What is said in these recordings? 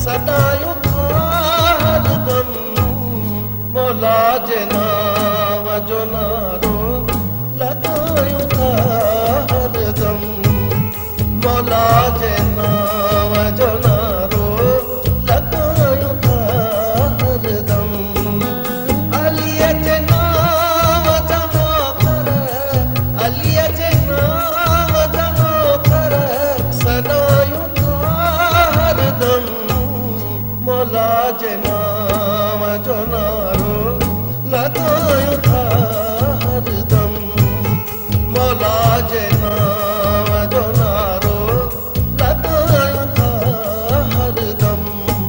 सदायूं हरदम मौला जे नाम जो नारो लगायूं हरदम मौला जे नाम जो नारो लगायूं हरदम अलीअ जे नाम जमा कर अलीअ जे नाम जमा कर सदायूं हरदम मौला जे नाम जो नारो लगायूं हरदम मौला जे नाम जो नारो लगायूं हरदम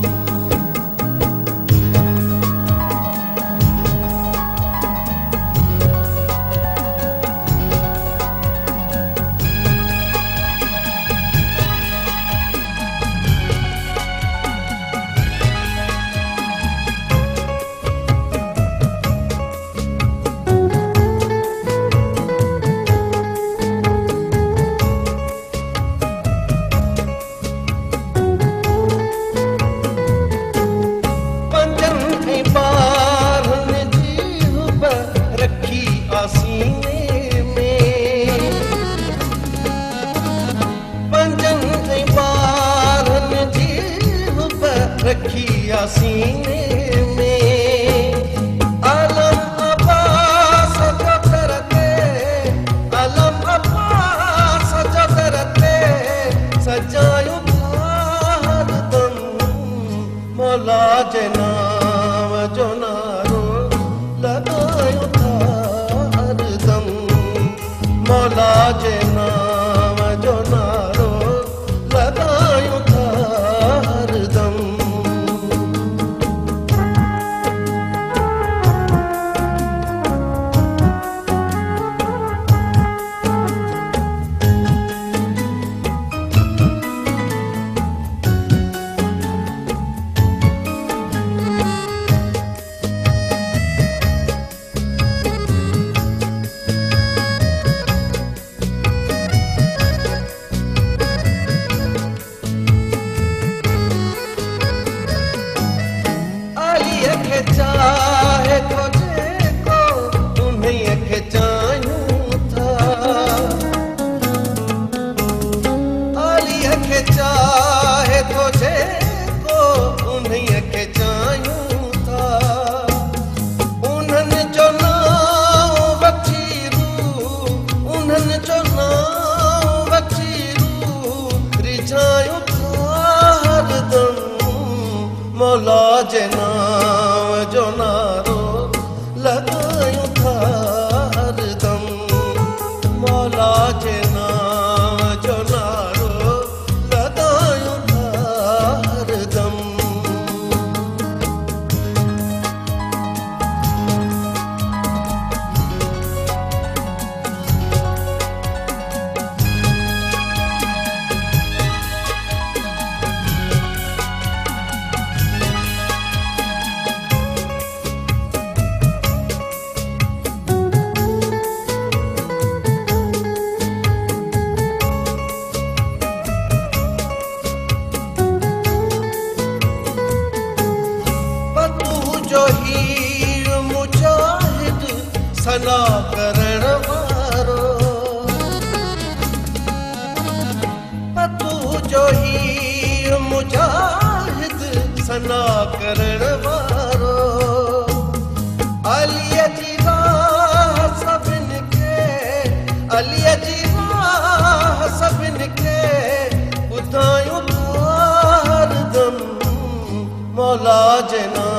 सीने में पंजन ऐं ॿारनि जी हुब रखी आ सीने में अलम अब्बास जो दर ते अलम अब्बास जो दर ते सजायूं हरदम मौला जे नाम जो नारो लगायूं मौला जे नाम जो नारो लगायूं हरदम चाहे तो जेको उन्हीं खे चाहियूं था अलीअ खे चाहे तो जेको उन्हीं खे चाहियूं था उन्हनि जो नाम वठी रूह उन्हनि जो नाम वठी रूह रिझायूं हरदम मौला जे नाम जो नारो लगायूं हरदम मौला जे नाम जो नारो लगायूं हरदम जो हीर मुजाहिद सना करण वारो पतू जो हीर मुजाहिद सना करण वारो अलीअ जी राह सभिनि खे अलीअ जी राह सभिनि खे ॿुधायूं हरदम मौला जे नाम